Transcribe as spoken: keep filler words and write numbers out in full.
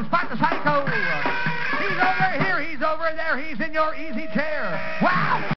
Spot the Psycho. He's over here, he's over there, he's in your easy chair.